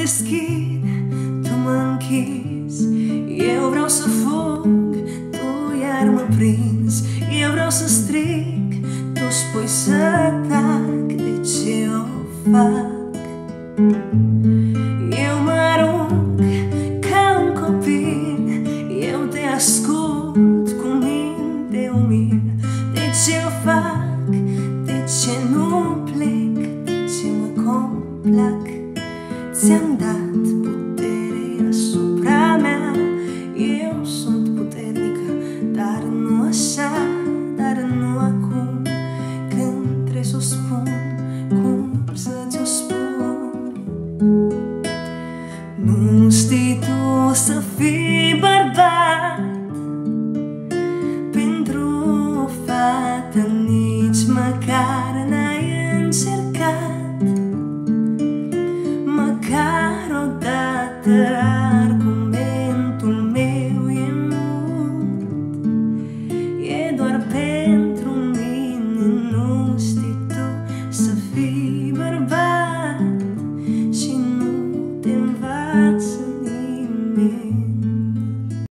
deschid, tu mă închizi. Eu vreau să fug, tu iar mă prinzi. Eu vreau să strig, tu spui să tac. De ce o fac? Eu mă arunc ca un copil, eu te ascult cu minte umil. De ce o fac? De ce nu plec? De ce mă complac? Ți-am dat putere asupra mea. Eu sunt puternică, dar nu așa, dar nu acum. Când trebuie să o spun, cum să ți-o spun? Nu știi tu să fii bărbat pentru o fată, nici măcar n-ai încercat. Măcar odată